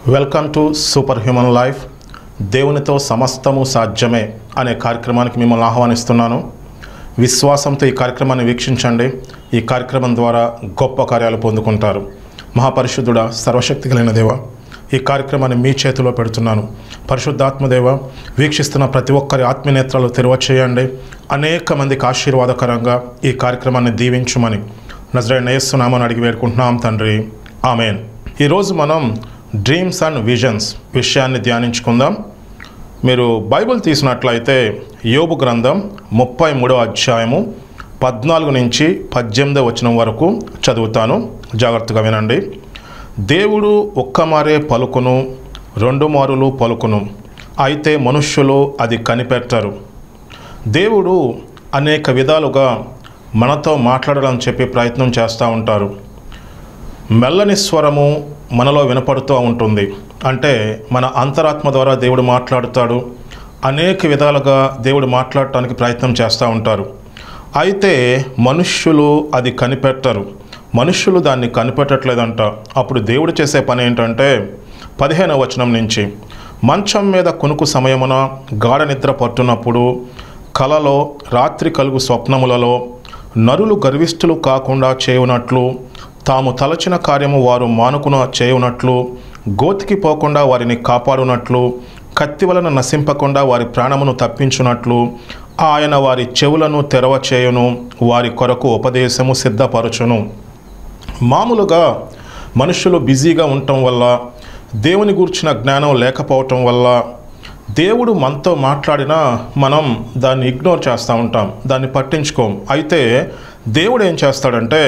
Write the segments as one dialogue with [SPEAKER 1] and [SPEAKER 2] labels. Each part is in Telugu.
[SPEAKER 1] Welcome to super human life. దేవునితో సమస్తము సాధ్యమే అనే కార్యక్రమానికి మిమ్మల్ని ఆహ్వానిస్తున్నాను. విశ్వాసంతో ఈ కార్యక్రమాన్ని వీక్షించండి. ఈ కార్యక్రమం ద్వారా గొప్ప కార్యాలు పొందుకుంటారు. మహాపరిశుద్ధుడా, సర్వశక్తి కలిగిన దేవ, ఈ కార్యక్రమాన్ని మీ చేతిలో పెడుతున్నాను. పరిశుద్ధాత్మదేవ, వీక్షిస్తున్న ప్రతి ఒక్కరి ఆత్మనేత్రాలు తెరవచేయండి. అనేక మందికి ఆశీర్వాదకరంగా ఈ కార్యక్రమాన్ని దీవించుమని నజరేయుడైన యేసు నామమున అడిగి వేడుకుంటున్నాం తండ్రి, ఆమెన్. ఈరోజు మనం డ్రీమ్స్ అండ్ విజన్స్ విషయాన్ని ధ్యానించుకుందాం. మీరు బైబిల్ తీసినట్లయితే యోబు గ్రంథం 33వ అధ్యాయము 14 నుంచి 18వ వచనం వరకు చదువుతాను. జాగ్రత్తగా వినండి. దేవుడు ఒక్క మారే పలుకును, 2 మారులు పలుకును, అయితే మనుష్యులు అది కనిపెట్టరు. దేవుడు అనేక విధాలుగా మనతో మాట్లాడాలని చెప్పి ప్రయత్నం చేస్తూ ఉంటారు. మెల్లని స్వరము మనలో వినపడుతూ ఉంటుంది. అంటే మన అంతరాత్మ ద్వారా దేవుడు మాట్లాడుతాడు. అనేక విధాలుగా దేవుడు మాట్లాడటానికి ప్రయత్నం చేస్తూ ఉంటారు. అయితే మనుష్యులు అది కనిపెట్టరు. మనుష్యులు దాన్ని కనిపెట్టట్లేదంట. అప్పుడు దేవుడు చేసే పని ఏంటంటే 15వ వచనం నుంచి, మంచం మీద కునుకు సమయమున, గాఢ నిద్ర పట్టునప్పుడు, కలలో, రాత్రి కలుగు స్వప్నములలో, నరులు గర్విష్ఠులు కాకుండా చేయునట్లు, తాము తలచిన కార్యము వారు మానుకున చేయునట్లు, గోతికి పోకుండా వారిని కాపాడునట్లు, కత్తి వలన నశింపకుండా వారి ప్రాణమును తప్పించునట్లు, ఆయన వారి చెవులను తెరవచేయును, వారి కొరకు ఉపదేశము సిద్ధపరచును. మామూలుగా మనుషులు బిజీగా ఉండటం వల్ల, దేవుని గూర్చిన జ్ఞానం లేకపోవటం వల్ల, దేవుడు మనతో మాట్లాడినా మనం దాన్ని ఇగ్నోర్ చేస్తూ ఉంటాం, దాన్ని పట్టించుకోం. అయితే దేవుడు ఏం చేస్తాడంటే,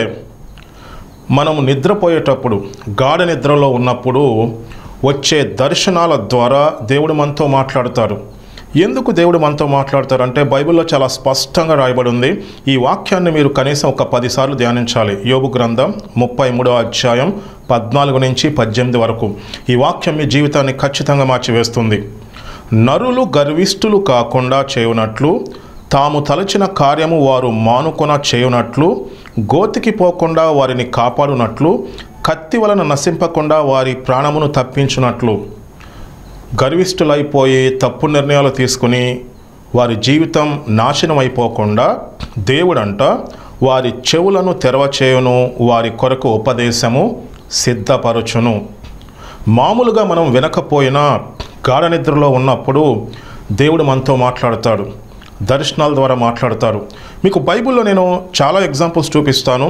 [SPEAKER 1] మనము నిద్రపోయేటప్పుడు, గాఢ నిద్రలో ఉన్నప్పుడు వచ్చే దర్శనాల ద్వారా దేవుడు మనతో మాట్లాడతారు. ఎందుకు దేవుడు మనతో మాట్లాడతారంటే బైబిల్లో చాలా స్పష్టంగా రాయబడి ఉంది. ఈ వాక్యాన్ని మీరు కనీసం ఒక 10 సార్లు ధ్యానించాలి. యోబు గ్రంథం 33వ అధ్యాయం 14 నుంచి 18 వరకు. ఈ వాక్యం మీ జీవితాన్ని ఖచ్చితంగా మార్చివేస్తుంది. నరులు గర్విష్ఠులు కాకుండా చేయునట్లు, తాము తలచిన కార్యము వారు మానుకొన చేయునట్లు, గోతికి పోకుండా వారిని కాపాడునట్లు, కత్తి వలన నశింపకుండా వారి ప్రాణమును తప్పించునట్లు. గర్విష్ఠులైపోయి తప్పు నిర్ణయాలు తీసుకుని వారి జీవితం నాశనం అయిపోకుండా దేవుడంట వారి చెవులను తెరవచేయును, వారి కొరకు ఉపదేశము సిద్ధపరచును. మామూలుగా మనం వినకపోయినా గాఢ నిద్రలో ఉన్నప్పుడు దేవుడు మనతో మాట్లాడతాడు. దర్శనాల ద్వారా మాట్లాడతారు. మీకు బైబిల్లో నేను చాలా ఎగ్జాంపుల్స్ చూపిస్తాను.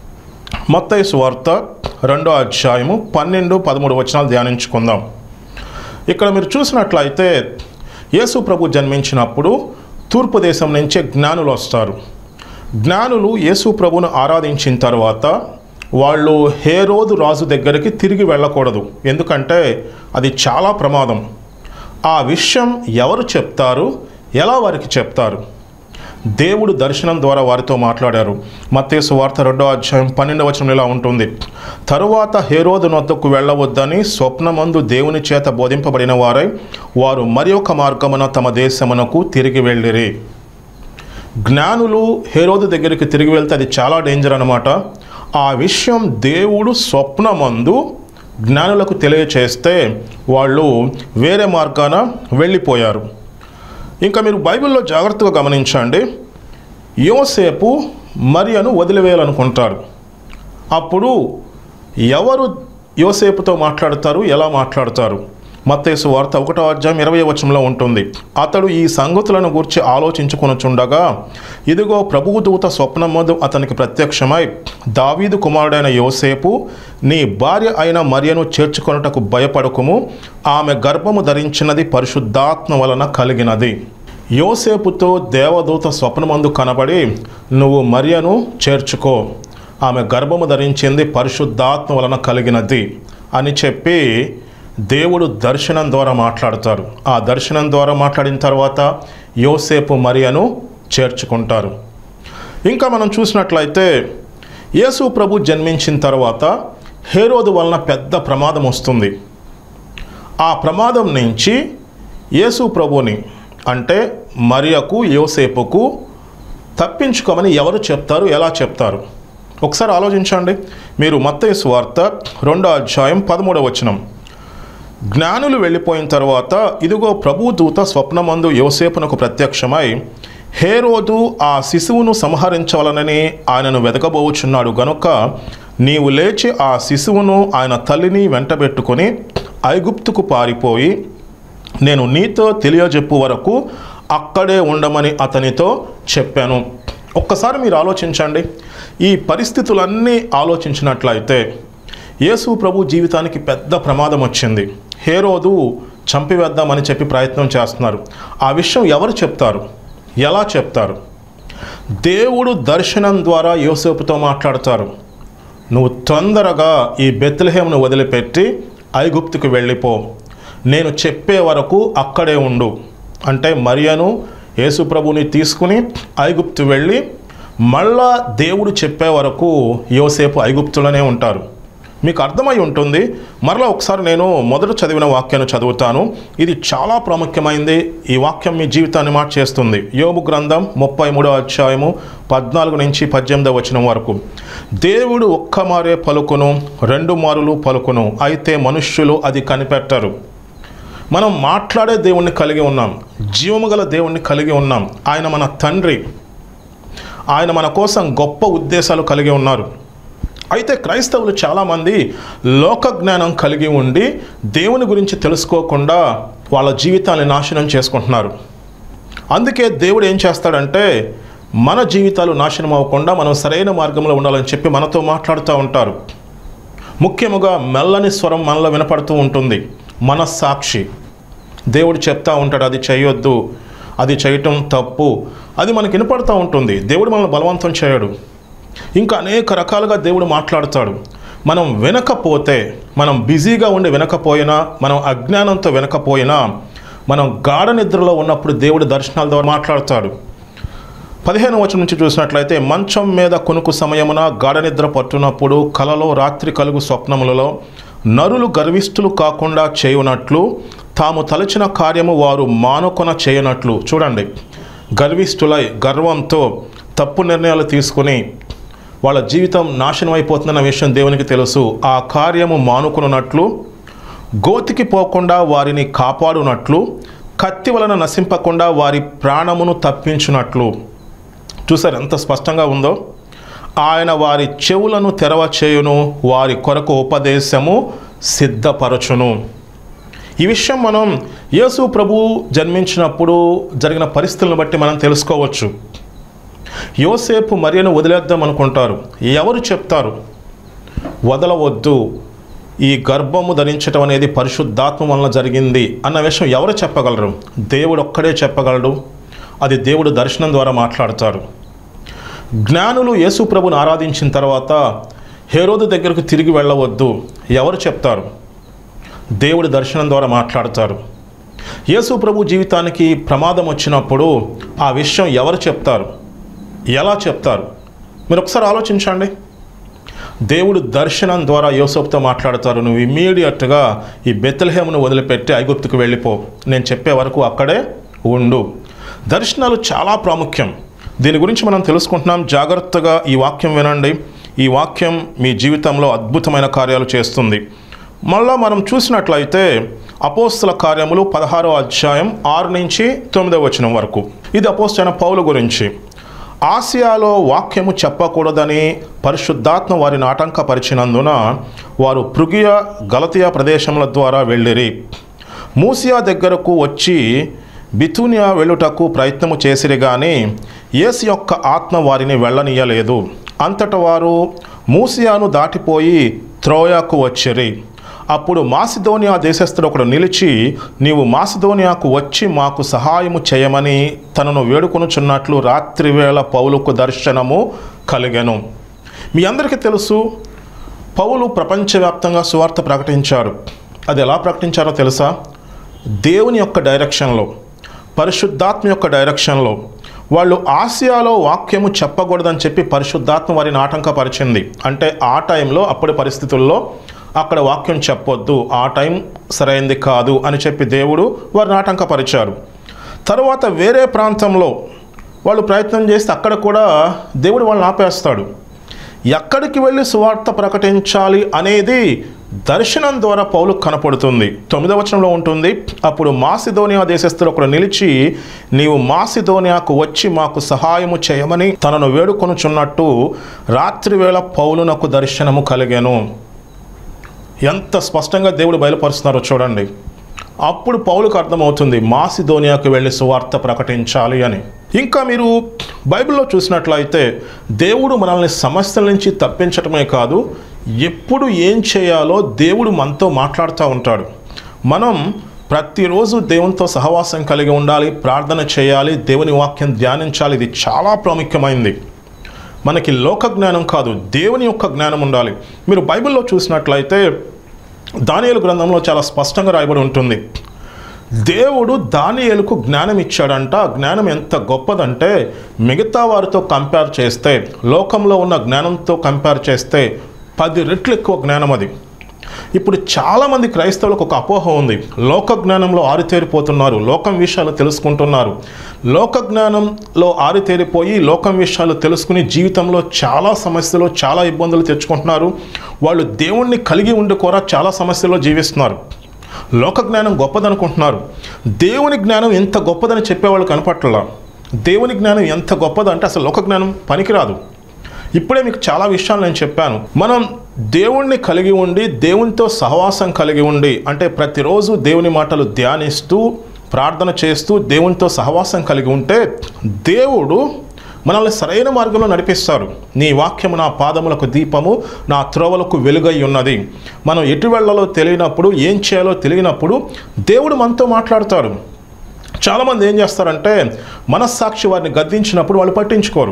[SPEAKER 1] మత్తయి సువార్త 2వ అధ్యాయము 12-13 వచనాలు ధ్యానించుకుందాం. ఇక్కడ మీరు చూసినట్లయితే యేసు ప్రభు జన్మించినప్పుడు తూర్పు దేశం నుంచే జ్ఞానులు వస్తారు. జ్ఞానులు యేసు ప్రభును ఆరాధించిన తర్వాత వాళ్ళు హేరోదు రాజు దగ్గరికి తిరిగి వెళ్ళకూడదు. ఎందుకంటే అది చాలా ప్రమాదం. ఆ విషయం ఎవరు చెప్తారు, ఎలా వారికి చెప్తారు? దేవుడు దర్శనం ద్వారా వారితో మాట్లాడారు. మత్తయి సువార్త 2వ అధ్యాయం 12వ వచనం ఇలా ఉంటుంది. తరువాత హేరోదు నొద్దకు వెళ్ళవద్దని స్వప్నమందు దేవుని చేత బోధింపబడిన వారై వారు మరి ఒక మార్గమున తమ దేశమునకు తిరిగి వెళ్ళిరి. జ్ఞానులు హేరోదు దగ్గరికి తిరిగి వెళ్తే అది చాలా డేంజర్ అన్నమాట. ఆ విషయం దేవుడు స్వప్నమందు జ్ఞానులకు తెలియచేస్తే వాళ్ళు వేరే మార్గాన వెళ్ళిపోయారు. ఇంకా మీరు బైబిల్లో జాగ్రత్తగా గమనించండి. యోసేపు మరియను వదిలివేయాలనుకుంటాడు. అప్పుడు ఎవరు యోసేపుతో మాట్లాడతారు, ఎలా మాట్లాడతారు? మత్తయి సువార్త 1వ అధ్యాయం 20వ వచనంలో ఉంటుంది. అతడు ఈ సంగతులను గూర్చి ఆలోచించుకొనుచుండగా, ఇదిగో ప్రభువు దూత స్వప్నమందు అతనికి ప్రత్యక్షమై, దావీదు కుమారుడైన యోసేపు, నీ భార్య అయిన మరియను చేర్చుకొనుటకు భయపడకుము, ఆమె గర్భము ధరించినది పరిశుద్ధాత్మ వలన కలిగినది. యోసేపుతో దేవదూత స్వప్నమందు కనబడి, నువ్వు మరియను చేర్చుకో, ఆమె గర్భము ధరించింది పరిశుద్ధాత్మ వలన కలిగినది అని చెప్పి దేవుడు దర్శనం ద్వారా మాట్లాడతారు. ఆ దర్శనం ద్వారా మాట్లాడిన తర్వాత యోసేపు మరియను చేర్చుకుంటారు. ఇంకా మనం చూసినట్లయితే యేసు ప్రభు జన్మించిన తర్వాత హేరోదు వలన పెద్ద ప్రమాదం వస్తుంది. ఆ ప్రమాదం నుంచి యేసు ప్రభుని, అంటే మరియకు, యోసేపుకు తప్పించుకోమని ఎవరు చెప్తారు, ఎలా చెప్తారు? ఒకసారి ఆలోచించండి. మీరు మత్తయి సువార్త 2వ అధ్యాయం 13వ వచనం, జ్ఞానులు వెళ్ళిపోయిన తర్వాత ఇదిగో ప్రభు దూత స్వప్నమందు యోసేపునకు ప్రత్యక్షమై, హేరోదు ఆ శిశువును సంహరించవలనని ఆయనను వెతకబోచున్నాడు గనుక నీవు లేచి ఆ శిశువును ఆయన తల్లిని వెంటబెట్టుకొని ఐగుప్తుకు పారిపోయి నేను నీతో తెలియజెప్పు వరకు అక్కడే ఉండమని అతనితో చెప్పాను. ఒక్కసారి మీరు ఆలోచించండి. ఈ పరిస్థితులన్నీ ఆలోచించినట్లయితే యేసు ప్రభు జీవితానికి పెద్ద ప్రమాదం వచ్చింది. హేరోదు చంపివేద్దామని చెప్పి ప్రయత్నం చేస్తున్నారు. ఆ విషయం ఎవరు చెప్తారు? ఎలా చెప్తారు? దేవుడు దర్శనం ద్వారా యోసేపుతో మాట్లాడతారు. నువ్వు తొందరగా ఈ బెత్లెహేమును వదిలిపెట్టి ఐగుప్తుకు వెళ్ళిపో, నేను చెప్పే వరకు అక్కడే ఉండు. అంటే మరియను యేసు ప్రభుని తీసుకుని ఐగుప్తు వెళ్ళి మళ్ళా దేవుడు చెప్పే వరకు యోసేపు ఐగుప్తులోనే ఉంటారు. మీకు అర్థమై ఉంటుంది. మరలా ఒకసారి నేను మొదట చదివిన వాక్యాన్ని చదువుతాను. ఇది చాలా ప్రాముఖ్యమైంది. ఈ వాక్యం మీ జీవితాన్ని మార్చేస్తుంది. యోబు గ్రంథం 33వ అధ్యాయము 14 నుంచి 18వ వచనం వరకు. దేవుడు ఒక్క మారే పలుకును, 2 మారులు పలుకును, అయితే మనుష్యులు అది కనిపెట్టరు. మనం మాట్లాడే దేవుణ్ణి కలిగి ఉన్నాం, జీవము గల దేవుణ్ణి కలిగి ఉన్నాం. ఆయన మన తండ్రి. ఆయన మన కోసం గొప్ప ఉద్దేశాలు కలిగి ఉన్నారు. అయితే క్రైస్తవులు చాలామంది లోక జ్ఞానం కలిగి ఉండి దేవుని గురించి తెలుసుకోకుండా వాళ్ళ జీవితాన్ని నాశనం చేసుకుంటున్నారు. అందుకే దేవుడు ఏం చేస్తాడంటే మన జీవితాలు నాశనం అవ్వకుండా మనం సరైన మార్గంలో ఉండాలని చెప్పి మనతో మాట్లాడుతూ ఉంటారు. ముఖ్యముగా మెల్లని స్వరం మనలో వినపడుతూ ఉంటుంది. మనస్సాక్షి దేవుడు చెప్తా ఉంటాడు, అది చేయొద్దు, అది చేయటం తప్పు, అది మనకి వినపడుతూ ఉంటుంది. దేవుడు మనల్ని బలవంతం చేయడు. ఇంకా అనేక రకాలుగా దేవుడు మాట్లాడతాడు. మనం వినకపోతే, మనం బిజీగా ఉండి వినకపోయినా, మనం అజ్ఞానంతో వినకపోయినా, మనం గాఢ నిద్రలో ఉన్నప్పుడు దేవుడు దర్శనాల ద్వారా మాట్లాడతాడు. 15వ వచనం నుంచి చూసినట్లయితే, మంచం మీద కొనుకు సమయమున గాఢ నిద్ర పట్టునప్పుడు కలలో రాత్రి కలుగు స్వప్నములలో నరులు గర్విష్ఠులు కాకుండా చేయునట్లు తాము తలచిన కార్యము వారు మానుకొన చేయనట్లు. చూడండి, గర్విష్ఠులై గర్వంతో తప్పు నిర్ణయాలు తీసుకుని వాళ్ళ జీవితం నాశనం అయిపోతుందన్న విషయం దేవునికి తెలుసు. ఆ కార్యము మానుకున్నట్లు, గోతికి పోకుండా వారిని కాపాడునట్లు, కత్తి వలన నశింపకుండా వారి ప్రాణమును తప్పించునట్లు. చూసారు ఎంత స్పష్టంగా ఉందో? ఆయన వారి చెవులను తెరవచేయును, వారి కొరకు ఉపదేశము సిద్ధపరచును. ఈ విషయం మనం యేసు ప్రభు జన్మించినప్పుడు జరిగిన పరిస్థితులను బట్టి మనం తెలుసుకోవచ్చు. యోసేపు మరియను వదిలేద్దాం అనుకుంటారు. ఎవరు చెప్తారు? వదలవద్దు, ఈ గర్భము ధరించటం అనేది పరిశుద్ధాత్మ వలన జరిగింది అన్న విషయం ఎవరు చెప్పగలరు? దేవుడు ఒక్కడే చెప్పగలడు. అది దేవుడు దర్శనం ద్వారా మాట్లాడతారు. జ్ఞానులు యేసు ప్రభుని ఆరాధించిన తర్వాత హేరోదు దగ్గరకు తిరిగి వెళ్ళవద్దు, ఎవరు చెప్తారు? దేవుడు దర్శనం ద్వారా మాట్లాడతారు. యేసు ప్రభు జీవితానికి ప్రమాదం వచ్చినప్పుడు ఆ విషయం ఎవరు చెప్తారు? ఎలా చెప్తారు? మీరు ఒకసారి ఆలోచించండి. దేవుడు దర్శనం ద్వారా యోసేపుతో మాట్లాడతారు. నువ్వు ఇమ్మీడియట్గా ఈ బెత్లెహేమును వదిలిపెట్టి ఐగుప్తుకు వెళ్ళిపో, నేను చెప్పే వరకు అక్కడే ఉండు. దర్శనాలు చాలా ప్రాముఖ్యం. దీని గురించి మనం తెలుసుకుంటున్నాం. జాగ్రత్తగా ఈ వాక్యం వినండి. ఈ వాక్యం మీ జీవితంలో అద్భుతమైన కార్యాలు చేస్తుంది. మళ్ళా మనం చూసినట్లయితే అపోస్తల కార్యములు 16వ అధ్యాయం 6 నుంచి 9వ వచనం వరకు. ఇది అపోస్తలైన పౌలు గురించి. ఆసియాలో వాక్యము చెప్పకూడదని పరిశుద్ధాత్మ వారిని ఆటంకపరిచినందున వారు పృగియ, గలతియా ప్రదేశముల ద్వారా వెళ్ళిరి. మూసియా దగ్గరకు వచ్చి బితూనియా వెళ్ళుటకు ప్రయత్నము చేసిరి గాని యేసు యొక్క ఆత్మ వారిని వెళ్ళనీయలేదు. అంతటా వారు మూసియాను దాటిపోయి త్రోయాకు వచ్చిరి. అప్పుడు మాసిదోనియా దేశస్థుడు ఒకడు నిలిచి, నీవు మాసిదోనియాకు వచ్చి మాకు సహాయము చేయమని తనను వేడుకొనుచున్నట్లు రాత్రివేళ పౌలుకు దర్శనము కలిగెను. మీ అందరికీ తెలుసు, పౌలు ప్రపంచవ్యాప్తంగా సువార్త ప్రకటించారు. అది ఎలా ప్రకటించారో తెలుసా? దేవుని యొక్క డైరెక్షన్లో, పరిశుద్ధాత్మ యొక్క డైరెక్షన్లో. వాళ్ళు ఆసియాలో వాక్యము చెప్పకూడదని చెప్పి పరిశుద్ధాత్మ వారిని ఆటంకపరిచింది. అంటే ఆ టైంలో, అప్పటి పరిస్థితుల్లో అక్కడ వాక్యం చెప్పొద్దు, ఆ టైం సరైంది కాదు అని చెప్పి దేవుడు వారిని ఆటంకపరిచారు. తర్వాత వేరే ప్రాంతంలో వాళ్ళు ప్రయత్నం చేస్తే అక్కడ కూడా దేవుడు వాళ్ళని ఆపేస్తాడు. ఎక్కడికి వెళ్ళి సువార్త ప్రకటించాలి అనేది దర్శనం ద్వారా పౌలుకు కనపడుతుంది. 9వ వచనంలో ఉంటుంది, అప్పుడు మాసిదోనియా దేశస్థులు ఒకడు నిలిచి, నీవు మాసిదోనియాకు వచ్చి మాకు సహాయము చేయమని తనను వేడుకొనుచున్నట్టు రాత్రివేళ పౌలునకు దర్శనము కలిగెను. ఎంత స్పష్టంగా దేవుడు బయలుపరుస్తున్నారో చూడండి. అప్పుడు పౌలుకు అర్థమవుతుంది మాసిదోనియాకు వెళ్ళి సువార్త ప్రకటించాలి అని. ఇంకా మీరు బైబిల్లో చూసినట్లయితే దేవుడు మనల్ని సమస్యల నుంచి తప్పించటమే కాదు, ఎప్పుడు ఏం చేయాలో దేవుడు మనతో మాట్లాడుతూ ఉంటాడు. మనం ప్రతిరోజు దేవునితో సహవాసం కలిగి ఉండాలి, ప్రార్థన చేయాలి, దేవుని వాక్యం ధ్యానించాలి. ఇది చాలా ప్రాముఖ్యమైనది. మనకి లోక జ్ఞానం కాదు, దేవుని యొక్క జ్ఞానం ఉండాలి. మీరు బైబిల్లో చూసినట్లయితే దానియేలు గ్రంథంలో చాలా స్పష్టంగా రాయబడి ఉంటుంది. దేవుడు దానియేలుకు జ్ఞానం ఇచ్చాడంట. ఆ జ్ఞానం ఎంత గొప్పదంటే మిగతా వారితో కంపేర్ చేస్తే, లోకంలో ఉన్న జ్ఞానంతో కంపేర్ చేస్తే 10 రెట్లు ఎక్కువ జ్ఞానం అది. ఇప్పుడు చాలామంది క్రైస్తవులకు ఒక అపోహ ఉంది, లోక జ్ఞానంలో ఆరితేరిపోతున్నారు, లోకం విషయాలు తెలుసుకుంటున్నారు. లోక జ్ఞానంలో ఆరితేరిపోయి లోకం విషయాలు తెలుసుకుని జీవితంలో చాలా సమస్యలు, చాలా ఇబ్బందులు తెచ్చుకుంటున్నారు. వాళ్ళు దేవుణ్ణి కలిగి ఉండి కూడా చాలా సమస్యల్లో జీవిస్తున్నారు. లోక జ్ఞానం గొప్పదనుకుంటున్నారు. దేవుని జ్ఞానం ఎంత గొప్పదని చెప్పేవాళ్ళు కనపట్లా. దేవుని జ్ఞానం ఎంత గొప్పదంటే అసలు లోక జ్ఞానం పనికిరాదు. ఇప్పుడే మీకు చాలా విషయాలు నేను చెప్పాను. మనం దేవుణ్ణి కలిగి ఉండి, దేవునితో సహవాసం కలిగి ఉండి, అంటే ప్రతిరోజు దేవుని మాటలు ధ్యానిస్తూ, ప్రార్థన చేస్తూ, దేవునితో సహవాసం కలిగి ఉంటే దేవుడు మనల్ని సరైన మార్గంలో నడిపిస్తారు. నీ వాక్యము నా పాదములకు దీపము, నా త్రోవలకు వెలుగై ఉన్నది. మనం ఎటు వెళ్ళాలో తెలియనప్పుడు, ఏం చేయాలో తెలియనప్పుడు దేవుడు మనతో మాట్లాడతాడు. చాలామంది ఏం చేస్తారంటే మనస్సాక్షి వారిని గద్దించినప్పుడు వాళ్ళు పట్టించుకోరు.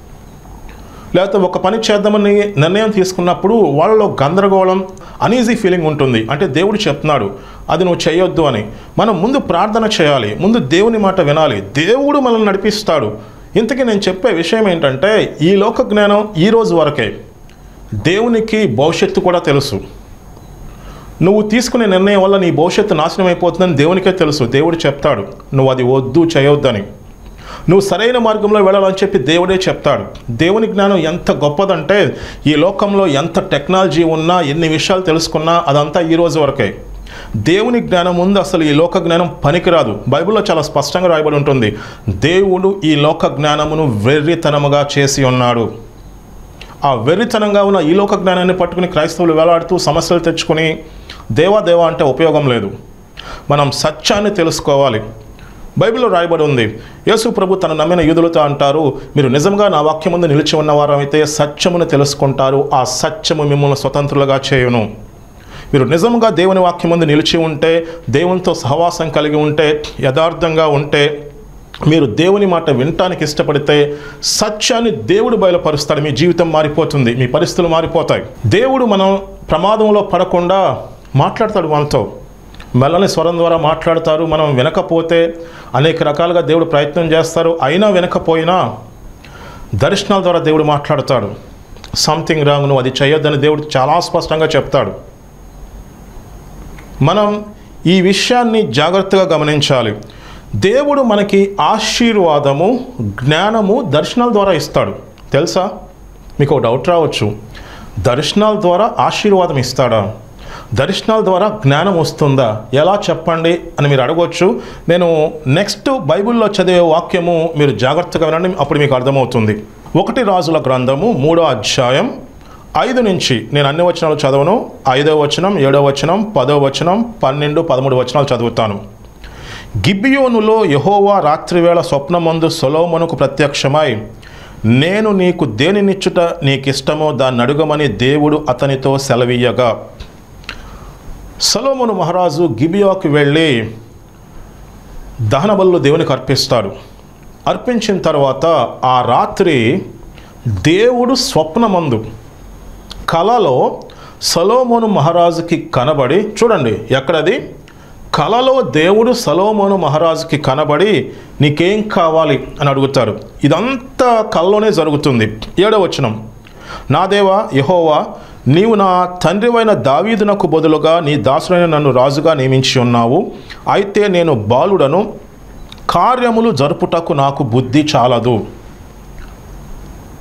[SPEAKER 1] లేకపోతే ఒక పని చేద్దామని నిర్ణయం తీసుకున్నప్పుడు వాళ్ళలో గందరగోళం, అనీజీ ఫీలింగ్ ఉంటుంది. అంటే దేవుడు చెప్తున్నాడు అది నువ్వు చేయొద్దు అని. మనం ముందు ప్రార్థన చేయాలి, ముందు దేవుని మాట వినాలి, దేవుడు మనల్ని నడిపిస్తాడు. ఇంతకీ నేను చెప్పే విషయం ఏంటంటే ఈ లోక జ్ఞానం ఈ రోజు వరకే. దేవునికి భవిష్యత్తు కూడా తెలుసు. నువ్వు తీసుకునే నిర్ణయం వల్ల నీ భవిష్యత్తు నాశనం అయిపోతుందని దేవునికే తెలుసు. దేవుడు చెప్తాడు నువ్వు అది వద్దు, చేయొద్దని. నువ్వు సరైన మార్గంలో వెళ్ళాలని చెప్పి దేవుడే చెప్తాడు. దేవుని జ్ఞానం ఎంత గొప్పదంటే ఈ లోకంలో ఎంత టెక్నాలజీ ఉన్నా, ఎన్ని విషయాలు తెలుసుకున్నా అదంతా ఈ రోజు వరకే. దేవుని జ్ఞానం ముందు అసలు ఈ లోక జ్ఞానం పనికిరాదు. బైబిల్లో చాలా స్పష్టంగా రాయబడి ఉంటుంది, దేవుడు ఈ లోక జ్ఞానమును వెర్రితనముగా చేసి ఉన్నాడు. ఆ వెర్రితనంగా ఉన్న ఈ లోక జ్ఞానాన్ని పట్టుకుని క్రైస్తవులు వేలాడుతూ సమస్యలు తెచ్చుకుని దేవా దేవా అంటే ఉపయోగం లేదు. మనం సత్యాన్ని తెలుసుకోవాలి. బైబిల్లో రాయబడి ఉంది, యేసు ప్రభు తన నమ్మిన యూదులతో అంటారు, మీరు నిజంగా నా వాక్యం ముందు నిలిచి ఉన్నవారైతే సత్యమును తెలుసుకుంటారు, ఆ సత్యము మిమ్మల్ని స్వతంత్రులుగా చేయును. మీరు నిజంగా దేవుని వాక్యం ముందు నిలిచి ఉంటే, దేవునితో సహవాసం కలిగి ఉంటే, యథార్థంగా ఉంటే, మీరు దేవుని మాట వినటానికి ఇష్టపడితే సత్యాన్ని దేవుడు బయలుపరుస్తాడు. మీ జీవితం మారిపోతుంది, మీ పరిస్థితులు మారిపోతాయి. దేవుడు మనం ప్రమాదంలో పడకుండా మాట్లాడతాడు. మనతో మెల్లని స్వరం ద్వారా మాట్లాడతారు. మనం వినకపోతే అనేక రకాలుగా దేవుడు ప్రయత్నం చేస్తారు. అయినా వినకపోయినా దర్శనాల ద్వారా దేవుడు మాట్లాడతాడు. సంథింగ్ రాంగ్, నువ్వు అది చేయొద్దని దేవుడు చాలా స్పష్టంగా చెప్తాడు. మనం ఈ విషయాన్ని జాగ్రత్తగా గమనించాలి. దేవుడు మనకి ఆశీర్వాదము, జ్ఞానము దర్శనాల ద్వారా ఇస్తాడు. తెలుసా? మీకు ఒక డౌట్ రావచ్చు, దర్శనాల ద్వారా ఆశీర్వాదం ఇస్తాడా? దర్శనాల ద్వారా జ్ఞానం వస్తుందా? ఎలా చెప్పండి అని మీరు అడగవచ్చు. నేను నెక్స్ట్ బైబిల్లో చదివే వాక్యము మీరు జాగ్రత్తగా వినండి, అప్పుడు మీకు అర్థమవుతుంది. 1 రాజుల గ్రంథము 3వ అధ్యాయం 5 నుంచి, నేను అన్ని వచనాలు చదవను, 5వ వచనం, 7వ వచనం, 10వ వచనం, 12, 13 వచనాలు చదువుతాను. గిబియోనులో యెహోవా రాత్రివేళ స్వప్నమందు సొలొమోనుకు ప్రత్యక్షమై, నేను నీకు దేనినిచ్చుట నీకిష్టమో దాన్ని అడుగమని దేవుడు అతనితో సెలవీయగా, సొలొమోను మహారాజు గిబియాకు వెళ్ళి దహన బలులు దేవునికి అర్పిస్తాడు. అర్పించిన తర్వాత ఆ రాత్రి దేవుడు స్వప్నమందు కలలో సొలొమోను మహారాజుకి కనబడి, చూడండి ఎక్కడది, కలలో దేవుడు సొలొమోను మహారాజుకి కనబడి నీకేం కావాలి అని అడుగుతాడు. ఇదంతా కలలోనే జరుగుతుంది. 7వ వచనం, నా దేవా యెహోవా, నీవు నా తండ్రివైన దావీదునకు బదులుగా నీ దాసుడైన నన్ను రాజుగా నియమించి ఉన్నావు. అయితే నేను బాలుడను, కార్యములు జరుపుటకు నాకు బుద్ధి చాలదు.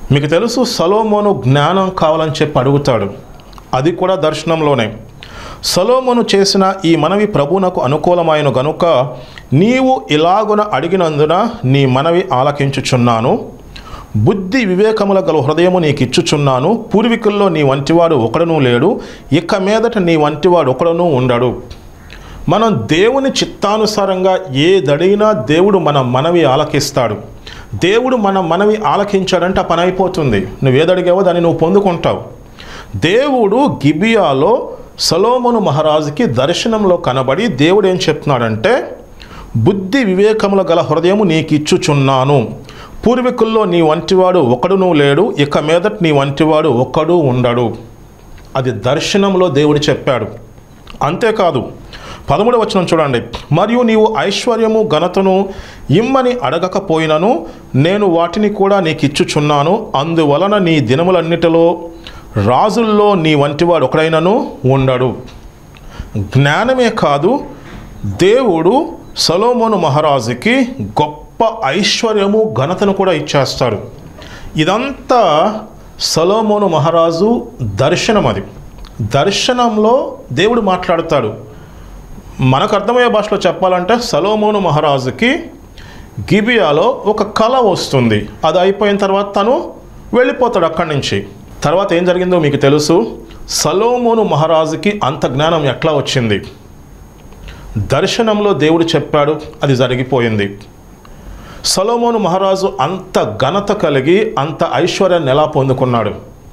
[SPEAKER 1] మీకు తెలుసు, సొలొమోను జ్ఞానం కావాలని చెప్పి అడుగుతాడు. అది కూడా దర్శనంలోనే. సొలొమోను చేసిన ఈ మనవి ప్రభువునకు అనుకూలమైన గనుక నీవు ఇలాగున అడిగినందున నీ మనవి ఆలకించుచున్నాను. బుద్ధి వివేకముల గల హృదయము నీకు ఇచ్చుచున్నాను. పూర్వీకుల్లో నీ వంటివాడు ఒకడునూ లేడు, ఇక మీదట నీ వంటివాడు ఒకడునూ ఉండడు. మనం దేవుని చిత్తానుసారంగా ఏదడిగినా దేవుడు మన మనవి ఆలకిస్తాడు. దేవుడు మన మనవి ఆలకించాడంటే ఆ పని అయిపోతుంది. నువ్వేదడిగావో దాన్ని నువ్వు పొందుకుంటావు. దేవుడు గిబియాలో సొలొమోను మహారాజుకి దర్శనంలో కనబడి దేవుడు ఏం చెప్తున్నాడంటే, బుద్ధి వివేకముల గల హృదయము నీకు ఇచ్చుచున్నాను. పూర్వీకుల్లో నీ వంటివాడు ఒకడునూ లేడు, ఇక మీదట నీ వంటివాడు ఒక్కడు ఉండడు. అది దర్శనంలో దేవుడు చెప్పాడు. అంతేకాదు, 13వ వచనం చూడండి. మరియు నీవు ఐశ్వర్యము ఘనతను ఇమ్మని అడగకపోయినను నేను వాటిని కూడా నీకు ఇచ్చుచున్నాను. అందువలన నీ దినములన్నిటిలో రాజుల్లో నీ వంటివాడు ఒకడైనను ఉండడు. జ్ఞానమే కాదు, దేవుడు సొలొమోను మహారాజుకి గొప్ప ఐశ్వర్యము ఘనతను కూడా ఇచ్చేస్తాడు. ఇదంతా సొలొమోను మహారాజు దర్శనం. అది దర్శనంలో దేవుడు మాట్లాడతాడు. మనకు అర్థమయ్యే భాషలో చెప్పాలంటే సొలొమోను మహారాజుకి గిబియాలో ఒక కళ వస్తుంది. అది అయిపోయిన తర్వాత తను వెళ్ళిపోతాడు అక్కడి నుంచి. తర్వాత ఏం జరిగిందో మీకు తెలుసు. సొలొమోను మహారాజుకి అంత జ్ఞానం ఎట్లా వచ్చింది? దర్శనంలో దేవుడు చెప్పాడు, అది జరిగిపోయింది. సొలొమోను మహారాజు అంత ఘనత కలిగి అంత ఐశ్వర్యాన్ని ఎలా పొందుకున్నాడు?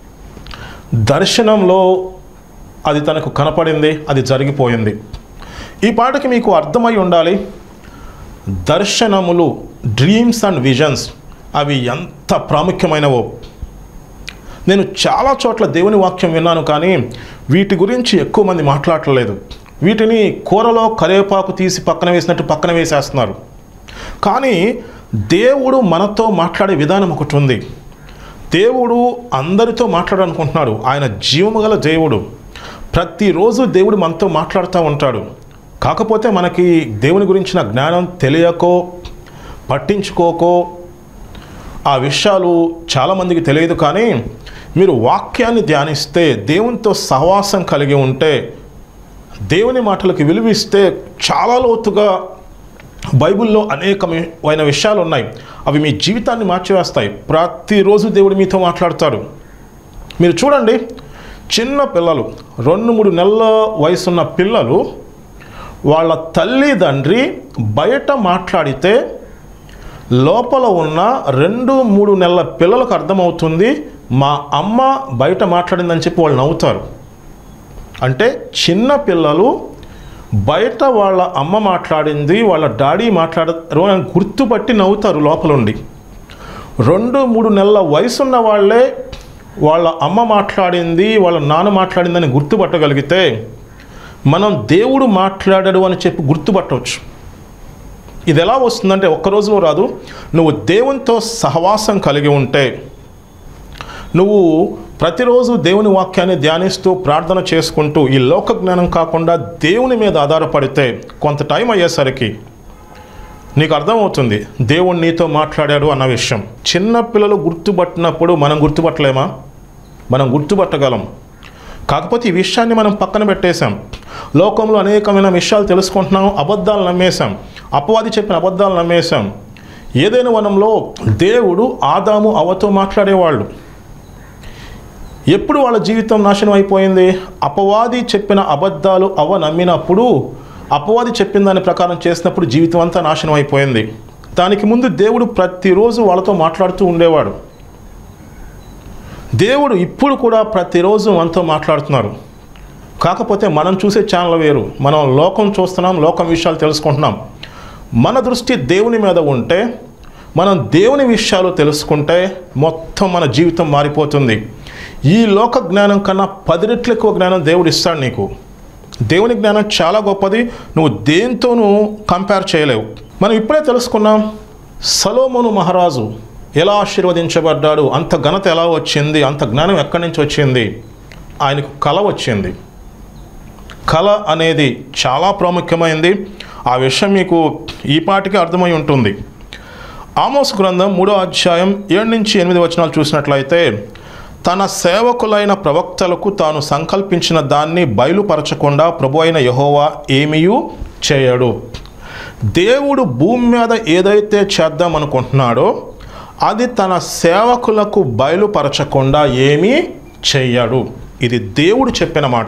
[SPEAKER 1] దర్శనంలో అది తనకు కనపడింది, అది జరిగిపోయింది. ఈ పాటకి మీకు అర్థమై ఉండాలి, దర్శనములు, డ్రీమ్స్ అండ్ విజన్స్ అవి ఎంత ప్రాముఖ్యమైనవో. నేను చాలా చోట్ల దేవుని వాక్యం విన్నాను, కానీ వీటి గురించి ఎక్కువ మంది మాట్లాడలేదు. వీటిని కూరలో కరివేపాకు తీసి పక్కన వేసినట్టు పక్కన వేసేస్తున్నారు. కానీ దేవుడు మనతో మాట్లాడే విధానం ఒకటి ఉంది. దేవుడు అందరితో మాట్లాడాలనుకుంటున్నాడు. ఆయన జీవము గల దేవుడు. ప్రతిరోజు దేవుడు మనతో మాట్లాడుతూ ఉంటాడు. కాకపోతే మనకి దేవుని గురించిన జ్ఞానం తెలియకో పట్టించుకోకో ఆ విషయాలు చాలామందికి తెలియదు. కానీ మీరు వాక్యాన్ని ధ్యానిస్తే, దేవునితో సహవాసం కలిగి ఉంటే, దేవుని మాటలకు విలువిస్తే చాలా లోతుగా బైబిల్లో అనేకమైన విషయాలు ఉన్నాయి. అవి మీ జీవితాన్ని మార్చివేస్తాయి. ప్రతిరోజు దేవుడు మీతో మాట్లాడతాడు. మీరు చూడండి, చిన్న పిల్లలు, 2-3 నెలల వయసున్న పిల్లలు వాళ్ళ తల్లిదండ్రి బయట మాట్లాడితే లోపల ఉన్న 2-3 నెలల పిల్లలకు అర్థమవుతుంది, మా అమ్మ బయట మాట్లాడిందని చెప్పి వాళ్ళు నవ్వుతారు. అంటే చిన్న పిల్లలు బయట వాళ్ళ అమ్మ మాట్లాడింది, వాళ్ళ డాడీ మాట్లాడారు అని గుర్తుపట్టి నవ్వుతారు లోపలుండి. 2-3 నెలల వయసున్న వాళ్ళే వాళ్ళ అమ్మ మాట్లాడింది, వాళ్ళ నాన్న మాట్లాడిందని గుర్తుపట్టగలిగితే మనం దేవుడు మాట్లాడాడు అని చెప్పి గుర్తుపట్టవచ్చు. ఇది ఎలా వస్తుందంటే ఒక్క రోజులో రాదు. నువ్వు దేవునితో సహవాసం కలిగి ఉంటే, నువ్వు ప్రతిరోజు దేవుని వాక్యాన్ని ధ్యానిస్తూ ప్రార్థన చేసుకుంటూ ఈ లోక జ్ఞానం కాకుండా దేవుని మీద ఆధారపడితే కొంత టైం అయ్యేసరికి నీకు అర్థమవుతుంది దేవుడు నీతో మాట్లాడాడు అన్న విషయం. చిన్న పిల్లలు గుర్తుపట్టినప్పుడు మనం గుర్తుపట్టలేమా? మనం గుర్తుపట్టగలం. కాకపోతే ఈ విషయాన్ని మనం పక్కన పెట్టేశాం. లోకంలో అనేకమైన విషయాలు తెలుసుకుంటున్నాం, అబద్ధాలు నమ్మేశాం, అపవాది చెప్పిన అబద్ధాలు నమ్మేశాం. ఏదైనా వనంలో దేవుడు ఆదాము అవ్వతో మాట్లాడేవాళ్ళు. ఎప్పుడు వాళ్ళ జీవితం నాశనం అయిపోయింది? అపవాది చెప్పిన అబద్ధాలు అవ్వ నమ్మినప్పుడు, అపవాది చెప్పిన దాని ప్రకారం చేసినప్పుడు జీవితం అంతా నాశనం అయిపోయింది. దానికి ముందు దేవుడు ప్రతిరోజు వాళ్ళతో మాట్లాడుతూ ఉండేవాడు. దేవుడు ఇప్పుడు కూడా ప్రతిరోజు మనతో మాట్లాడుతున్నారు. కాకపోతే మనం చూసే ఛానల్ వేరు. మనం లోకం చూస్తున్నాం, లోకం విషయాలు తెలుసుకుంటున్నాం. మన దృష్టి దేవుని మీద ఉంటే, మనం దేవుని విషయాలు తెలుసుకుంటే మొత్తం మన జీవితం మారిపోతుంది. ఈ లోక జ్ఞానం కన్నా 10 రెట్లు ఎక్కువ జ్ఞానం దేవుడు ఇస్తాడు నీకు. దేవుని జ్ఞానం చాలా గొప్పది, నువ్వు దేంతోనూ కంపేర్ చేయలేవు. మనం ఇప్పుడే తెలుసుకున్నాం సొలొమోను మహారాజు ఎలా ఆశీర్వదించబడ్డాడు, అంత ఘనత ఎలా వచ్చింది, అంత జ్ఞానం ఎక్కడి నుంచి వచ్చింది? ఆయనకు కళ వచ్చింది. కళ అనేది చాలా ప్రాముఖ్యమైనది. ఆ విషయం మీకు ఈ పాటికి అర్థమై ఉంటుంది. ఆమోసు గ్రంథం 3వ అధ్యాయం 7-8 వచనాలు చూసినట్లయితే, తన సేవకులైన ప్రవక్తలకు తాను సంకల్పించిన దాన్ని బయలుపరచకుండా ప్రభు అయిన యెహోవా ఏమీయూ చేయడు. దేవుడు భూమి మీద ఏదైతే చేద్దాం అనుకుంటున్నాడో అది తన సేవకులకు బయలుపరచకుండా ఏమీ చేయడు. ఇది దేవుడు చెప్పిన మాట.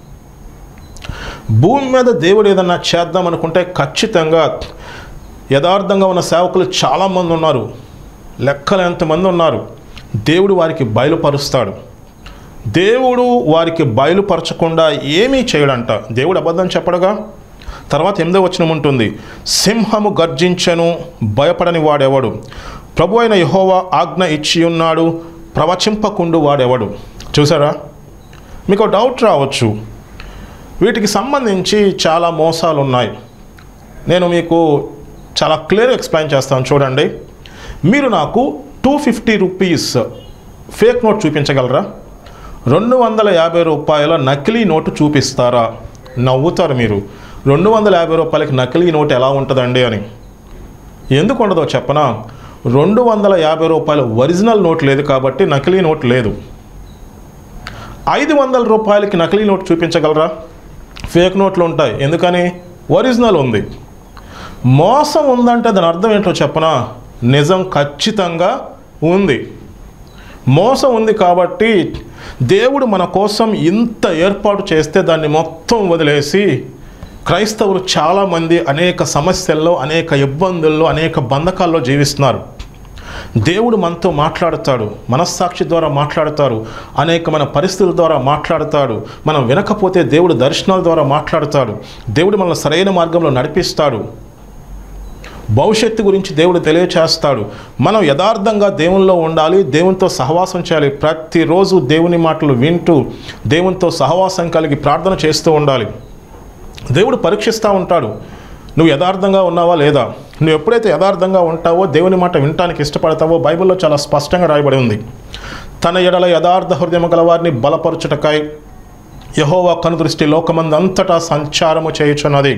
[SPEAKER 1] భూమి మీద దేవుడు ఏదన్నా చేద్దాం అనుకుంటే ఖచ్చితంగా యథార్థంగా ఉన్న సేవకులు చాలామంది ఉన్నారు, లెక్కలు ఎంతమంది ఉన్నారు. దేవుడు వారికి బయలుపరుస్తాడు. దేవుడు వారికి బయలుపరచకుండా ఏమీ చేయడంట. దేవుడు అబద్ధం చెప్పడుగా. తర్వాత 8వ వచనం ఉంటుంది, సింహము గర్జించెను, భయపడని వాడెవడు? ప్రభు అయిన యెహోవా ఆజ్ఞ ఇచ్చి ఉన్నాడు, ప్రవచింపకుండు వాడెవడు? చూసారా? మీకు డౌట్ రావచ్చు, వీటికి సంబంధించి చాలా మోసాలు ఉన్నాయి. నేను మీకు చాలా క్లియర్గా ఎక్స్ప్లెయిన్ చేస్తాను. చూడండి, మీరు నాకు 250 రూపీస్ ఫేక్ నోట్ చూపించగలరా? 250 రూపాయల నకిలీ నోటు చూపిస్తారా? నవ్వుతారు మీరు. 250 రూపాయలకి నకిలీ నోటు ఎలా ఉంటుందండి అని. ఎందుకు ఉండదో చెప్పనా? 250 రూపాయల ఒరిజినల్ నోట్ లేదు కాబట్టి నకిలీ నోట్ లేదు. 500 రూపాయలకి నకిలీ నోట్ చూపించగలరా? ఫేక్ నోట్లు ఉంటాయి. ఎందుకని? ఒరిజినల్ ఉంది. మోసం ఉందంటే దాని అర్థం ఏంటో చెప్పనా? నిజం ఖచ్చితంగా ఉంది. మోసం ఉంది కాబట్టి దేవుడు మన కోసం ఇంత ఏర్పాటు చేస్తే దాన్ని మొత్తం వదిలేసి క్రైస్తవులు చాలామంది అనేక సమస్యల్లో, అనేక ఇబ్బందుల్లో, అనేక బంధకాల్లో జీవిస్తున్నారు. దేవుడు మనతో మాట్లాడతాడు, మనస్సాక్షి ద్వారా మాట్లాడతాడు, అనేకమైన పరిస్థితుల ద్వారా మాట్లాడతాడు. మనం వినకపోతే దేవుడు దర్శనాల ద్వారా మాట్లాడతాడు. దేవుడు మనల్ని సరైన మార్గంలో నడిపిస్తాడు. భవిష్యత్తు గురించి దేవుడు తెలియచేస్తాడు. మనం యథార్థంగా దేవునిలో ఉండాలి, దేవునితో సహవాసం చేయాలి. ప్రతిరోజు దేవుని మాటలు వింటూ దేవునితో సహవాసం కలిగి ప్రార్థన చేస్తూ ఉండాలి. దేవుడు పరీక్షిస్తూ ఉంటాడు, నువ్వు యథార్థంగా ఉన్నావా లేదా. నువ్వు ఎప్పుడైతే యథార్థంగా ఉంటావో, దేవుని మాట వినటానికి ఇష్టపడతావో, బైబిల్లో చాలా స్పష్టంగా రాయబడి ఉంది, తన ఎడల యథార్థ హృదయం గల వారిని బలపరచుటకై యెహోవా కనుదృష్టి లోకమందంతటా సంచారము చేయుచున్నది.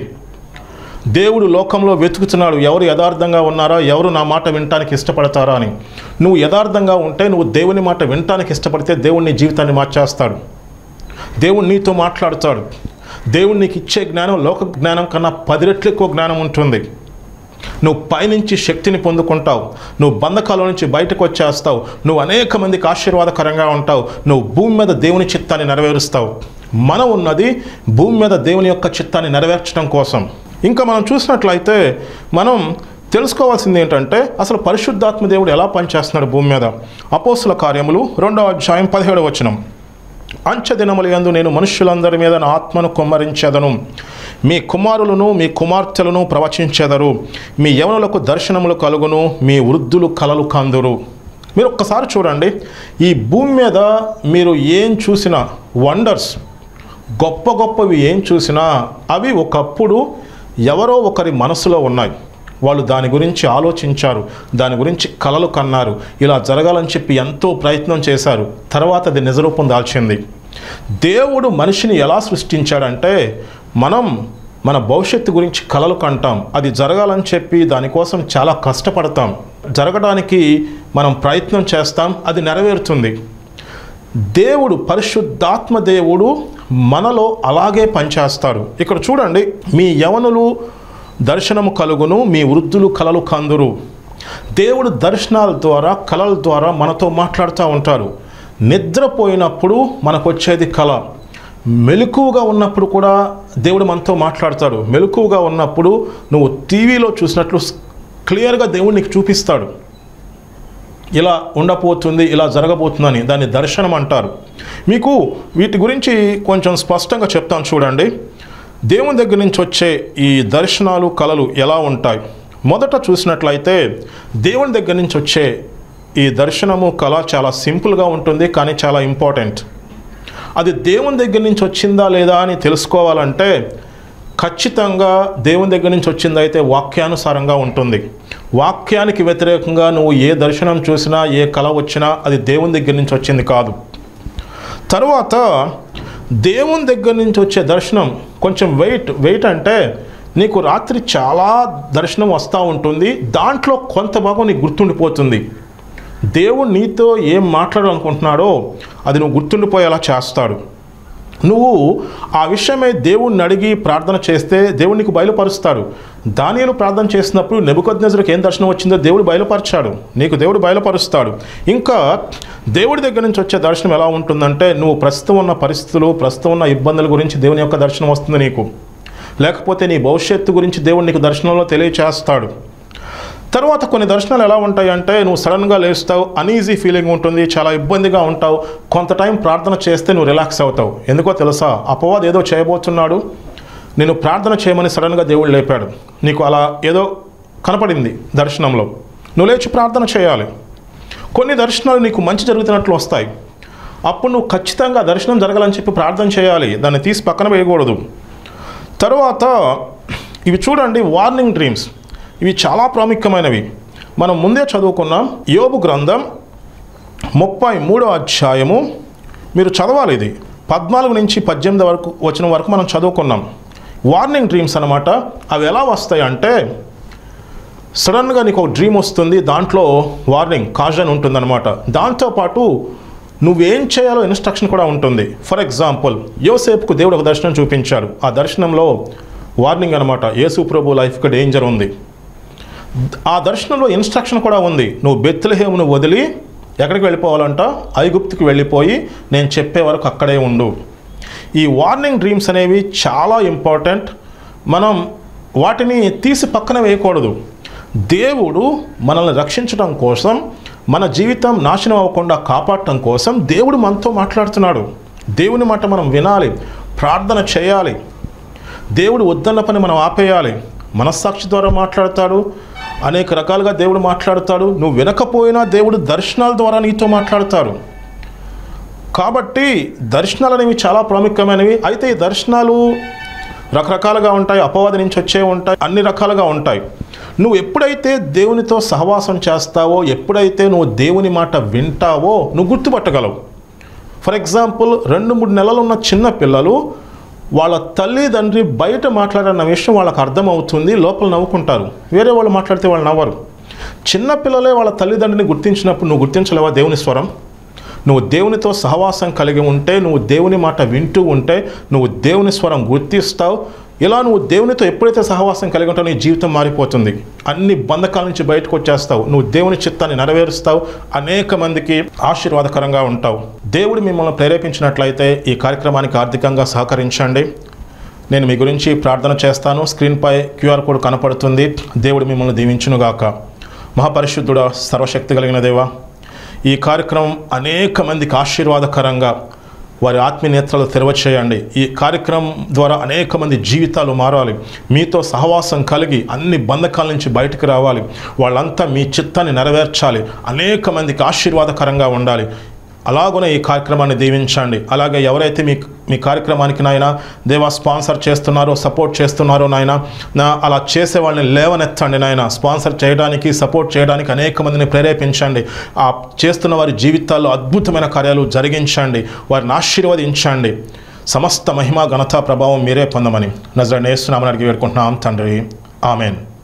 [SPEAKER 1] దేవుడు లోకంలో వెతుకుతున్నాడు, ఎవరు యథార్థంగా ఉన్నారా, ఎవరు నా మాట వినటానికి ఇష్టపడతారా అని. నువ్వు యథార్థంగా ఉంటే, నువ్వు దేవుని మాట వినటానికి ఇష్టపడితే దేవుడు నీ జీవితాన్ని మార్చేస్తాడు. దేవుడు నీతో మాట్లాడతాడు. దేవుడు నీకు ఇచ్చే జ్ఞానం లోక జ్ఞానం కన్నా 10 రెట్లు ఎక్కువ జ్ఞానం ఉంటుంది. నువ్వు పైనుంచి శక్తిని పొందుకుంటావు. నువ్వు బంధకాల నుంచి బయటకు వచ్చేస్తావు. నువ్వు అనేక మందికి ఆశీర్వాదకరంగా ఉంటావు. నువ్వు భూమి మీద దేవుని చిత్తాన్ని నెరవేరుస్తావు. మనం ఉన్నది భూమి మీద దేవుని యొక్క చిత్తాన్ని నెరవేర్చడం కోసం. ఇంకా మనం చూసినట్లయితే మనం తెలుసుకోవాల్సింది ఏంటంటే, అసలు పరిశుద్ధాత్మ దేవుడు ఎలా పనిచేస్తున్నాడు భూమి మీద. అపోస్తుల కార్యములు 2వ అధ్యాయం 17వ వచనం, అంచెదినముల యందు నేను మనుష్యులందరి మీద నా ఆత్మను కుమ్మరించెదను, మీ కుమారులను మీ కుమార్తెలను ప్రవచించెదరు, మీ యవనులకు దర్శనములు కలుగును, మీ వృద్ధులు కలలు కందురు. మీరు ఒక్కసారి చూడండి, ఈ భూమి మీద మీరు ఏం చూసినా వండర్స్, గొప్ప గొప్పవి ఏం చూసినా అవి ఒకప్పుడు ఎవరో ఒకరి మనసులో ఉన్నాయి. వాళ్ళు దాని గురించి ఆలోచించారు, దాని గురించి కలలు కన్నారు, ఇలా జరగాలని చెప్పి ఎంతో ప్రయత్నం చేశారు. తర్వాత అది నిజరూపం దాల్చింది. దేవుడు మనిషిని ఎలా సృష్టించాడంటే, మనం మన భవిష్యత్తు గురించి కలలు కంటాం, అది జరగాలని చెప్పి దానికోసం చాలా కష్టపడతాం, జరగడానికి మనం ప్రయత్నం చేస్తాం, అది నెరవేరుతుంది. దేవుడు, పరిశుద్ధాత్మ దేవుడు మనలో అలాగే పనిచేస్తాడు. ఇక్కడ చూడండి, మీ యవనులు దర్శనము కలుగును, మీ వృద్ధులు కలలు కందురు. దేవుడు దర్శనాల ద్వారా, కలల ద్వారా మనతో మాట్లాడుతూ ఉంటారు. నిద్రపోయినప్పుడు మనకు వచ్చేది కళ, మెలకువగా ఉన్నప్పుడు కూడా దేవుడు మనతో మాట్లాడతాడు. మెలకువగా ఉన్నప్పుడు నువ్వు టీవీలో చూసినట్లు క్లియర్గా దేవుడు నీకు చూపిస్తాడు, ఇలా ఉండబోతుంది, ఇలా జరగబోతుందని. దాన్ని దర్శనం అంటారు. మీకు వీటి గురించి కొంచెం స్పష్టంగా చెప్తాను చూడండి. దేవుని దగ్గర నుంచి వచ్చే ఈ దర్శనాలు, కలలు ఎలా ఉంటాయి. మొదట చూసినట్లయితే దేవుని దగ్గర నుంచి వచ్చే ఈ దర్శనము, కళ చాలా సింపుల్గా ఉంటుంది, కానీ చాలా ఇంపార్టెంట్. అది దేవుని దగ్గర నుంచి వచ్చిందా లేదా అని తెలుసుకోవాలంటే ఖచ్చితంగా దేవుని దగ్గర నుంచి వచ్చిందైతే వాక్యానుసారంగా ఉంటుంది. వాక్యానికి వ్యతిరేకంగా నువ్వు ఏ దర్శనం చూసినా, ఏ కళ వచ్చినా అది దేవుని దగ్గర నుంచి వచ్చింది కాదు. తరువాత దేవుని దగ్గర నుంచి వచ్చే దర్శనం కొంచెం వెయిట్ అంటే నీకు రాత్రి చాలా దర్శనం వస్తూ ఉంటుంది, దాంట్లో కొంత భాగం నీకు గుర్తుండిపోతుంది. దేవుడు నీతో ఏం మాట్లాడాలనుకుంటున్నాడో అది నువ్వు గుర్తుండిపోయేలా చేస్తాడు. నువ్వు ఆ విషయమై దేవుణ్ణి అడిగి ప్రార్థన చేస్తే దేవుడు నీకు బయలుపరుస్తాడు. దానియేలు ప్రార్థన చేసినప్పుడు నెబుకద్నెజరుకు ఏం దర్శనం వచ్చిందో దేవుడు బయలుపరిచాడు, నీకు దేవుడు బయలుపరుస్తాడు. ఇంకా దేవుడి దగ్గర నుంచి వచ్చే దర్శనం ఎలా ఉంటుందంటే, నువ్వు ప్రస్తుతం ఉన్న పరిస్థితులు, ప్రస్తుతం ఉన్న ఇబ్బందుల గురించి దేవుని యొక్క దర్శనం వస్తుంది నీకు. లేకపోతే నీ భవిష్యత్తు గురించి దేవుడు నీకు దర్శనంలో తెలియచేస్తాడు. తర్వాత కొన్ని దర్శనాలు ఎలా ఉంటాయి అంటే, నువ్వు సడన్గా లేస్తావు, అన్ఈజీ ఫీలింగ్ ఉంటుంది, చాలా ఇబ్బందిగా ఉంటావు. కొంత టైం ప్రార్థన చేస్తే నువ్వు రిలాక్స్ అవుతావు. ఎందుకో తెలుసా? అపవాది ఏదో చేయబోతున్నాడు, నేను ప్రార్థన చేయమని సడన్గా దేవుడు లేపాడు. నీకు అలా ఏదో కనపడింది దర్శనంలో, నువ్వు లేచి ప్రార్థన చేయాలి. కొన్ని దర్శనాలు నీకు మంచి జరుగుతున్నట్లు వస్తాయి, అప్పుడు నువ్వు ఖచ్చితంగా దర్శనం జరగాలని చెప్పి ప్రార్థన చేయాలి, దాన్ని తీసి పక్కన వేయకూడదు. తర్వాత ఇవి చూడండి, వార్నింగ్ డ్రీమ్స్. ఇవి చాలా ప్రాముఖ్యమైనవి. మనం ముందే చదువుకున్నాం. యోబు గ్రంథం 33వ అధ్యాయము మీరు చదవాలి. ఇది 14 నుంచి 18 వరకు వచ్చిన వరకు మనం చదువుకున్నాం. వార్నింగ్ డ్రీమ్స్ అన్నమాట. అవి ఎలా వస్తాయి అంటే, సడన్గా నీకు ఒక డ్రీమ్ వస్తుంది, దాంట్లో వార్నింగ్ కాజన్ ఉంటుందన్నమాట. దాంతోపాటు నువ్వేం చేయాలో ఇన్స్ట్రక్షన్ కూడా ఉంటుంది. ఫర్ ఎగ్జాంపుల్, యోసేపుకు దేవుడు ఒక దర్శనం చూపించాడు. ఆ దర్శనంలో వార్నింగ్ అనమాట, యేసు ప్రభు లైఫ్కి డేంజర్ ఉంది. ఆ దర్శనంలో ఇన్స్ట్రక్షన్ కూడా ఉంది. నువ్వు బెత్లెహేమును వదిలి ఎక్కడికి వెళ్ళిపోవాలంట? ఐగుప్తుకి వెళ్ళిపోయి నేను చెప్పే వరకు అక్కడే ఉండు. ఈ వార్నింగ్ డ్రీమ్స్ అనేవి చాలా ఇంపార్టెంట్. మనం వాటిని తీసి పక్కన వేయకూడదు. దేవుడు మనల్ని రక్షించడం కోసం, మన జీవితం నాశనం అవ్వకుండా కాపాడటం కోసం దేవుడు మనతో మాట్లాడుతున్నాడు. దేవుని మాట మనం వినాలి, ప్రార్థన చేయాలి. దేవుడు వద్దన్న పని మనం ఆపేయాలి. మనస్సాక్షి ద్వారా మాట్లాడతాడు, అనేక రకాలుగా దేవుడు మాట్లాడతాడు. నువ్వు వినకపోయినా దేవుడు దర్శనాల ద్వారా నీతో మాట్లాడతాడు. కాబట్టి దర్శనాలు అనేవి చాలా ప్రాముఖ్యమైనవి. అయితే ఈ దర్శనాలు రకరకాలుగా ఉంటాయి, అపవాది నుంచి వచ్చే ఉంటాయి, అన్ని రకాలుగా ఉంటాయి. నువ్వు ఎప్పుడైతే దేవునితో సహవాసం చేస్తావో, ఎప్పుడైతే నువ్వు దేవుని మాట వింటావో నువ్వు గుర్తుపట్టగలవు. ఫర్ ఎగ్జాంపుల్, 2-3 నెలలు ఉన్న చిన్న పిల్లలు వాళ్ళ తల్లిదండ్రి బయట మాట్లాడిన విషయం వాళ్ళకి అర్థమవుతుంది, లోపల నవ్వుకుంటారు. వేరే వాళ్ళు మాట్లాడితే వాళ్ళు నవ్వరు. చిన్నపిల్లలే వాళ్ళ తల్లిదండ్రిని గుర్తించినప్పుడు నువ్వు గుర్తించలేవా దేవుని స్వరం? నువ్వు దేవునితో సహవాసం కలిగి ఉంటే, నువ్వు దేవుని మాట వింటూ ఉంటే నువ్వు దేవుని స్వరం గుర్తిస్తావు. ఇలా నువ్వు దేవునితో ఎప్పుడైతే సహవాసం కలిగి ఉంటావు నీ జీవితం మారిపోతుంది. అన్ని బంధకాల నుంచి బయటకు వచ్చేస్తావు. నువ్వు దేవుని చిత్తాన్ని నెరవేరుస్తావు. అనేక మందికి ఆశీర్వాదకరంగా ఉంటావు. దేవుడు మిమ్మల్ని ప్రేరేపించినట్లయితే ఈ కార్యక్రమానికి ఆర్థికంగా సహకరించండి. నేను మీ గురించి ప్రార్థన చేస్తాను. స్క్రీన్పై QR కోడ్ కనపడుతుంది. దేవుడు మిమ్మల్ని దీవించునుగాక. మహాపరిశుద్ధుడా, సర్వశక్తి కలిగిన దేవా, ఈ కార్యక్రమం అనేక మందికి ఆశీర్వాదకరంగా వారి ఆత్మీయ నేత్రాలు తెరవచేయండి. ఈ కార్యక్రమం ద్వారా అనేక మంది జీవితాలు మారాలి. మీతో సహవాసం కలిగి అన్ని బంధకాల నుంచి బయటకు రావాలి. వాళ్ళంతా మీ చిత్తాన్ని నెరవేర్చాలి. అనేక మందికి ఆశీర్వాదకరంగా ఉండాలి. అలాగనే ఈ కార్యక్రమాన్ని దీవించండి. అలాగే ఎవరైతే మీ కార్యక్రమానికి నాయన దేవా స్పాన్సర్ చేస్తున్నారో, సపోర్ట్ చేస్తున్నారో నాయన, అలా చేసే వాళ్ళని లేవనెత్తండి నాయన. స్పాన్సర్ చేయడానికి, సపోర్ట్ చేయడానికి అనేక మందిని ప్రేరేపించండి. ఆ చేస్తున్న వారి జీవితాల్లో అద్భుతమైన కార్యాలు జరిగించండి. వారిని ఆశీర్వదించండి. సమస్త మహిమ, ఘనత, ప్రభావం మీరే పొందమని నజరేయుడైన యేసు నామమున అడిగి వేడుకుంటున్నాం తండ్రి. ఆమెన్.